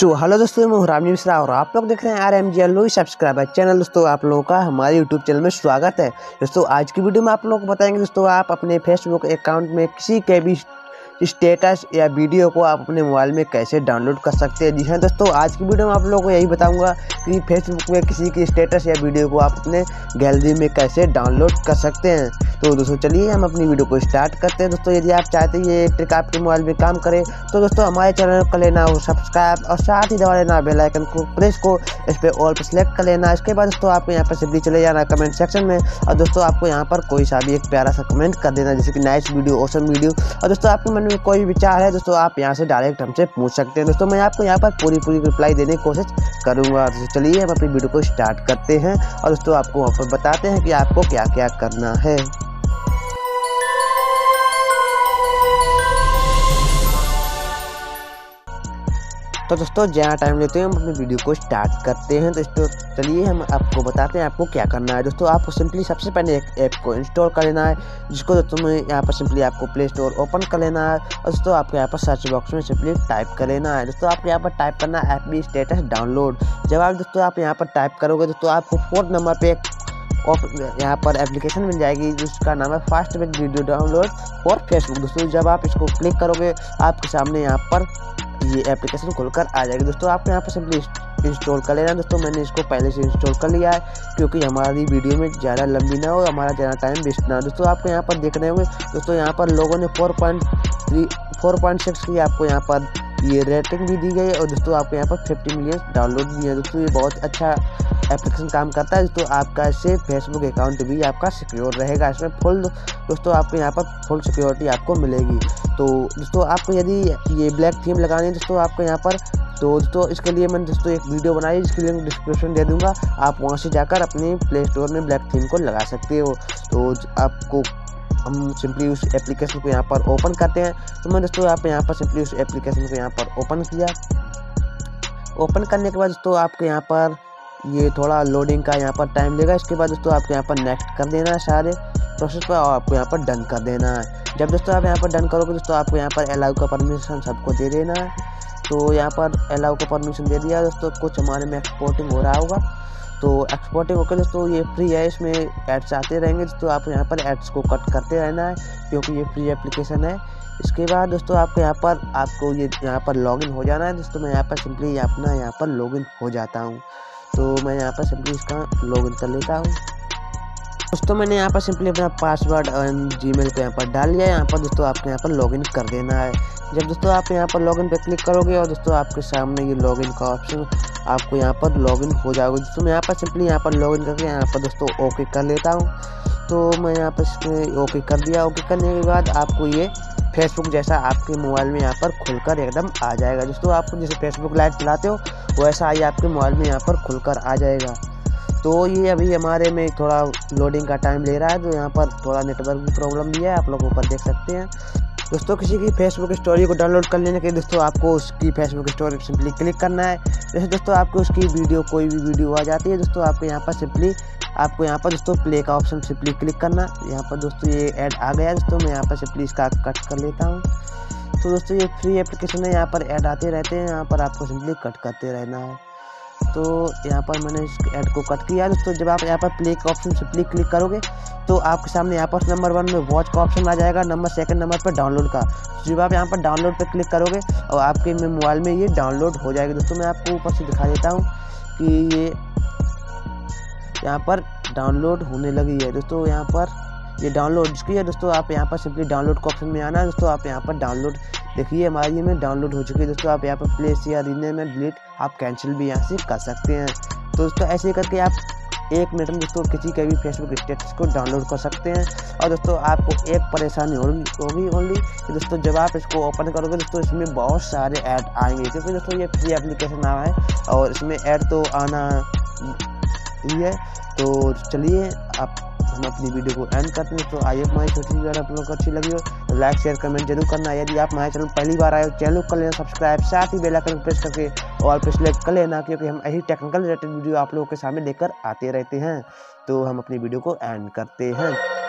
Hello दोस्तों, मैं रामजी मिश्रा और आप लोग देख रहे हैं RMG सब्सक्राइबर चैनल। दोस्तों आप लोगों का हमारे यूट्यूब चैनल में स्वागत है। दोस्तों आज की वीडियो में आप लोगों को बताएंगे दोस्तों आप अपने फेसबुक अकाउंट में किसी के भी स्टेटस या वीडियो को आप अपने मोबाइल में कैसे डाउनलोड कर सकते हैं। जी हाँ दोस्तों, आज की वीडियो में आप लोगों को यही बताऊंगा कि फेसबुक में किसी की स्टेटस या वीडियो को आप अपने गैलरी में कैसे डाउनलोड कर सकते हैं। तो दोस्तों चलिए हम अपनी वीडियो को स्टार्ट करते हैं। दोस्तों यदि आप चाहते हैं ये ट्रिक आपके मोबाइल में काम करे तो दोस्तों हमारे चैनल को लेना हो सब्सक्राइब और साथ ही दबा लेना बेल आइकन को प्रेस को इस पर ऑल पर सेलेक्ट कर लेना। इसके बाद दोस्तों आपको यहाँ पर सिंपली चले जाना कमेंट सेक्शन में और दोस्तों आपको यहाँ पर कोई सा भी एक प्यारा सा कमेंट कर देना, जैसे कि नाइस वीडियो, ऑसम वीडियो। और दोस्तों आपके मन में कोई विचार है दोस्तों आप यहाँ से डायरेक्ट हमसे पूछ सकते हैं। दोस्तों मैं आपको यहाँ पर पूरी रिप्लाई देने की कोशिश करूँगा। तो चलिए हम अपनी वीडियो को स्टार्ट करते हैं और दोस्तों आपको वहाँ पर बताते हैं कि आपको क्या क्या करना है। तो दोस्तों ज़्यादा टाइम लेते हैं, हम अपनी वीडियो को स्टार्ट करते हैं। दोस्तों चलिए हम आपको बताते हैं आपको क्या करना है। दोस्तों आपको सिंपली सबसे पहले एक ऐप को इंस्टॉल कर लेना है, जिसको दोस्तों में यहाँ पर सिंपली आपको प्ले स्टोर ओपन कर लेना है और दोस्तों आपको यहाँ पर सर्च बॉक्स में सिंपली टाइप कर लेना है। दोस्तों आपको यहाँ पर टाइप करना है FB स्टेटस डाउनलोड। जब आप दोस्तों आप यहाँ पर टाइप करोगे दोस्तों आपको 4th नंबर पर यहाँ पर एप्लीकेशन मिल जाएगी जिसका नाम है fast video download for Facebook. दोस्तों जब आप इसको क्लिक करोगे आपके सामने यहाँ पर ये एप्लीकेशन खुलकर आ जाएगी। दोस्तों आपको यहाँ पर सिंपली इंस्टॉल कर लेना। दोस्तों मैंने इसको पहले से इंस्टॉल कर लिया है क्योंकि हमारी वीडियो में ज़्यादा लंबी ना हो, हमारा ज़्यादा टाइम वेस्ट ना हो। दोस्तों आपको यहाँ पर देख रहे होंगे दोस्तों यहाँ पर लोगों ने 4.6 की आपको यहाँ पर ये रेटिंग भी दी गई है और दोस्तों आपको यहाँ पर 50 मिलियन डाउनलोड भी है। दोस्तों ये बहुत अच्छा एप्लीकेशन काम करता है। दोस्तों आपका इससे फेसबुक अकाउंट भी आपका सिक्योर रहेगा। इसमें फुल दोस्तों आपको यहाँ पर फुल सिक्योरिटी आपको मिलेगी। तो दोस्तों आपको यदि ये ब्लैक थीम लगानी है दोस्तों आपको यहाँ पर, तो दोस्तों इसके लिए मैंने दोस्तों एक वीडियो बनाई है जिसकी लिंक डिस्क्रिप्शन दे दूँगा, आप वहाँ से जाकर अपने प्ले स्टोर में ब्लैक थीम को लगा सकते हो। तो आपको हम सिंपली उस एप्लीकेशन को यहाँ पर ओपन करते हैं। तो मैं दोस्तों यहाँ पर सिंपली उस एप्लीकेशन को यहाँ पर ओपन किया। ओपन करने के बाद दोस्तों आपको यहाँ पर ये थोड़ा लोडिंग का यहाँ पर टाइम लेगा। इसके बाद दोस्तों आपको यहाँ पर नेक्स्ट कर देना है सारे प्रोसेस पर और आपको यहाँ पर डन कर देना है। जब दोस्तों आप यहाँ पर डन करोगे दोस्तों आपको यहाँ पर अलाउ का परमिशन सबको दे देना है। तो यहाँ पर अलाउ का परमिशन दे दिया दोस्तों। कुछ हमारे में एक्सपोर्टिंग हो रहा होगा, तो एक्सपोर्टिंग होकर दोस्तों ये फ्री है, इसमें एड्स आते रहेंगे। दोस्तों आप यहाँ पर एड्स को कट करते रहना है क्योंकि ये फ्री एप्लीकेशन है। इसके बाद दोस्तों आपको यहाँ पर आपको ये यहाँ पर लॉगिन हो जाना है। दोस्तों मैं यहाँ पर सिंपली अपना यहाँ पर लॉगिन हो जाता हूँ। तो मैं यहाँ पर सिंपली इसका लॉगिन कर लेता हूँ। दोस्तों मैंने यहाँ पर सिंपली अपना पासवर्ड और जीमेल को यहाँ पर डाल लिया है। यहाँ पर दोस्तों आपको यहाँ पर लॉगिन कर देना है। जब दोस्तों आप यहाँ पर लॉगिन पे क्लिक करोगे और दोस्तों आपके सामने ये लॉगिन का ऑप्शन आपको यहाँ पर लॉगिन हो जाएगा। दोस्तों मैं यहाँ पर सिंपली यहाँ पर लॉगिन करके यहाँ पर दोस्तों ओके कर लेता हूँ। तो मैं यहाँ पर इसमें ओके कर दिया। ओके करने के बाद आपको ये फेसबुक जैसा आपके मोबाइल में यहाँ पर खुलकर एकदम आ जाएगा। दोस्तों आपको जैसे फेसबुक लाइव चलाते हो वैसा ही आपके मोबाइल में यहाँ पर खुलकर आ जाएगा। तो ये अभी हमारे में थोड़ा लोडिंग का टाइम ले रहा है, तो यहाँ पर थोड़ा नेटवर्क की प्रॉब्लम भी है, आप लोग ऊपर देख सकते हैं। दोस्तों किसी की फेसबुक स्टोरी को डाउनलोड कर लेने के लिए दोस्तों आपको उसकी फेसबुक स्टोरी पर सिंपली क्लिक करना है। जैसे दोस्तों आपको उसकी वीडियो कोई भी वीडियो आ जाती है दोस्तों आपको यहाँ पर सिंपली आपको यहाँ पर दोस्तों प्ले का ऑप्शन सिंपली क्लिक करना। यहाँ पर दोस्तों ये ऐड आ गया दोस्तों, मैं यहाँ पर सिंपली इसका कट कर लेता हूँ। तो दोस्तों ये फ्री एप्लीकेशन है, यहाँ पर ऐड आते रहते हैं, यहाँ पर आपको सिंपली कट करते रहना है। तो यहाँ पर मैंने इस ऐड को कट किया दोस्तों। जब आप यहाँ पर प्ले का ऑप्शन सिंपली क्लिक करोगे तो आपके सामने यहाँ पर नंबर 1 में वॉच का ऑप्शन आ जाएगा, नंबर 2 नंबर पर डाउनलोड का। जब आप यहाँ पर डाउनलोड पर क्लिक करोगे और आपके मोबाइल में ये डाउनलोड हो जाएगी। दोस्तों मैं आपको ऊपर से दिखा देता हूँ कि ये यहाँ पर डाउनलोड होने लगी है। दोस्तों यहाँ पर ये डाउनलोड की है। दोस्तों आप यहाँ पर सिंपली डाउनलोड का ऑप्शन में आना है। दोस्तों आप यहाँ पर डाउनलोड देखिए हमारी ये में डाउनलोड हो चुकी है। दोस्तों आप यहाँ पर प्लेस या रीनेम में डिलीट आप कैंसिल भी यहाँ से कर सकते हैं। तो दोस्तों ऐसे करके आप 1 मिनट में दोस्तों किसी के भी फेसबुक स्टेटस को डाउनलोड कर सकते हैं। और दोस्तों आपको एक परेशानी होगी ओनली कि दोस्तों जब आप इसको ओपन करोगे दोस्तों इसमें बहुत सारे ऐड आएंगे क्योंकि दोस्तों ये फ्री एप्लीकेशन आया है और इसमें ऐड तो आना ही है। तो चलिए हम अपनी वीडियो को एंड करते हैं। तो आइए हमारी छोटी सी वीडियो आप लोगों को अच्छी लगी हो तो लाइक शेयर कमेंट जरूर करना। यदि आप हमारे चैनल पहली बार आए हो चैनल को कर लेना सब्सक्राइब, साथ ही बेल आइकन प्रेस करके ऑल पे सेलेक्ट कर लेना क्योंकि हम यही टेक्निकल रिलेटेड वीडियो आप लोगों के सामने लेकर आते रहते हैं। तो हम अपनी वीडियो को एंड करते हैं।